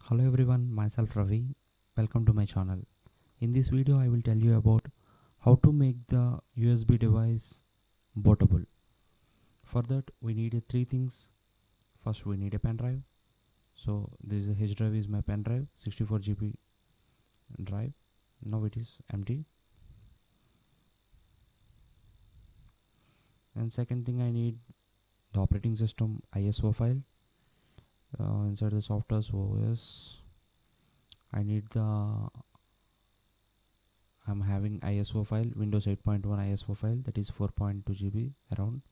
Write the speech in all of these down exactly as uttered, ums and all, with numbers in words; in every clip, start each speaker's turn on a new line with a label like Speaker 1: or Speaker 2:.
Speaker 1: Hello everyone, myself Ravi. Welcome to my channel. In this video I will tell you about how to make the U S B device bootable. For that we need uh, three things. First we need a pen drive. So this is H drive is my pen drive, sixty-four G B drive. Now it is empty. And second thing, I need the operating system I S O file. Uh, inside the software O S I need the I'm having I S O file, Windows eight point one I S O file, that is four point two G B around,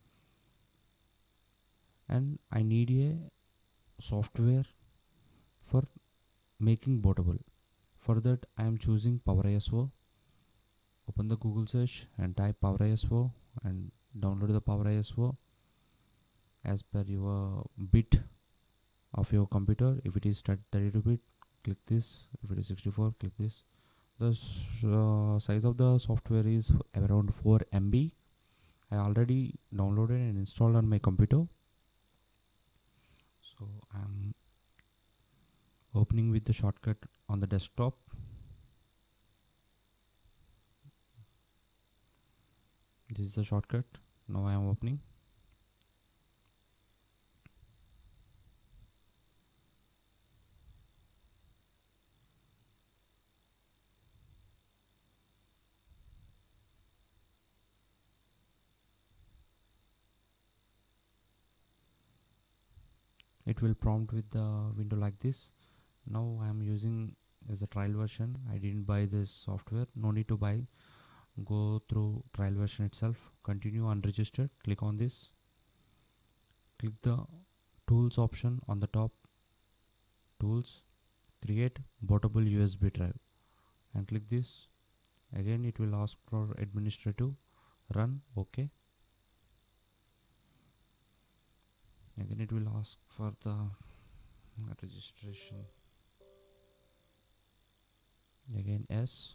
Speaker 1: and I need a software for making bootable. For that I am choosing poweriso. Open the Google search and type poweriso and download the poweriso as per your bit of your computer. If it is thirty-two bit, click this. If it is sixty-four, click this. The uh, size of the software is around four M B. I already downloaded and installed on my computer. So I'm opening with the shortcut on the desktop. This is the shortcut. Now I am opening. It will prompt with the window like this. Now I am using as a trial version. I didn't buy this software. No need to buy. Go through trial version itself. Continue unregistered. Click on this. Click the tools option on the top. Tools. Create bootable U S B drive. And click this. Again it will ask for administrative. Run. OK. Again it will ask for the registration. Again yes.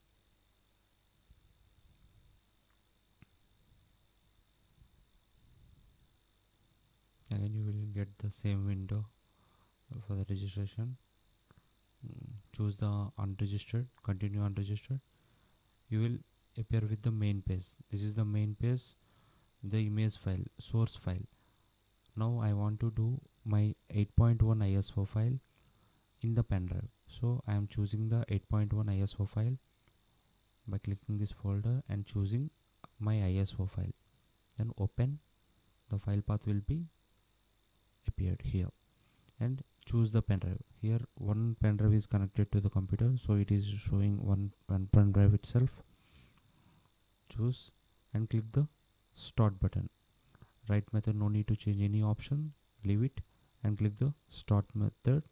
Speaker 1: Again you will get the same window for the registration. Mm, choose the unregistered. Continue unregistered. You will appear with the main page. This is the main page, the image file, source file. Now I want to do my eight point one I S O file in the pen drive. So I am choosing the eight point one I S O file by clicking this folder and choosing my I S O file. Then open. The file path will be appeared here, and choose the pen drive. Here one pen drive is connected to the computer, so it is showing one, one pen drive itself. Choose and click the start button. Right method, no need to change any option, leave it and click the start method.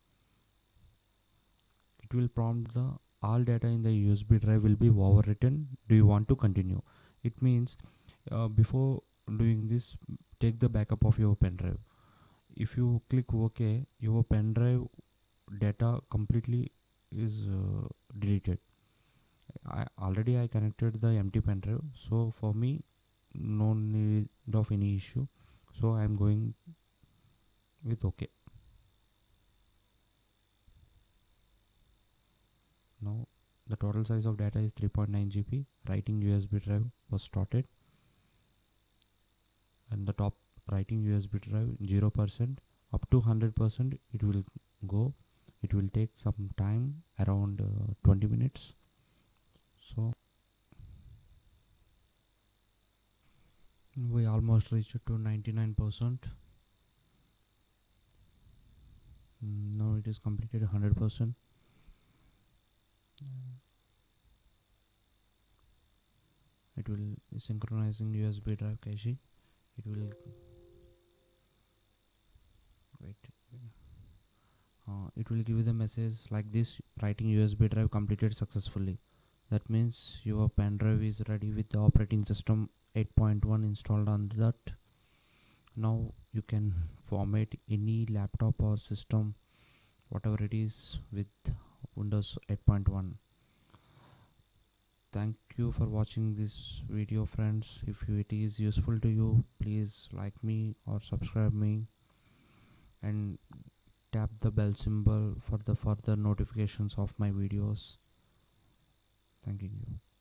Speaker 1: It will prompt the all data in the U S B drive will be overwritten. Do you want to continue? It means uh, before doing this, take the backup of your pen drive. If you click OK, your pen drive data completely is uh, deleted. I already I connected the empty pen drive, so for me no need of any issue, so I am going with OK. Now the total size of data is three point nine G B. Writing U S B drive was started, and the top writing U S B drive zero percent up to one hundred percent it will go. It will take some time, around uh, twenty minutes. So we almost reached to ninety-nine percent. Mm, now it is completed one hundred percent. It will synchronizing U S B drive cache. It will wait. Uh, it will give you the message like this: writing U S B drive completed successfully. That means your pen drive is ready with the operating system eight point one installed on that. Now you can format any laptop or system, whatever it is, with Windows eight point one. Thank you for watching this video, friends. If it is useful to you, please like me or subscribe me, and tap the bell symbol for the further notifications of my videos. Thanking you.